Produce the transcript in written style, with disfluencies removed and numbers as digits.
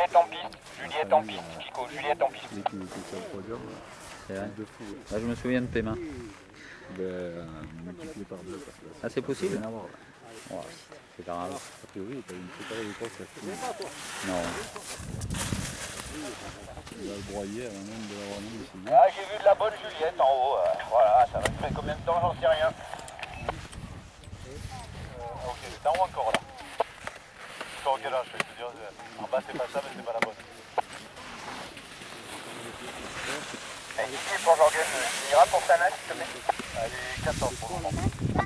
Juliette en piste. Juliette en piste, Pico. Juliette en piste. Dès qu'il était sur le podium, C'est vrai. de fou. Là, je me souviens de tes mains. Multiplié par deux. Ah, c'est possible? Rien à voir. Ouais, c'est grave. A priori, tu as une super époque là. Non. Il va le broyer avant même de l'avoir mis ici. Ah, j'ai vu de la bonne Juliette en haut. Voilà, ça va durer combien de temps, j'en sais rien. Ok, c'est en haut encore là. Encore quel âge, je vais te dire. En bas c'est pas ça, mais c'est pas la bonne. Ici pour Jorgen, tu iras pour Sana s'il te plaît. Allez, 14 pour le moment.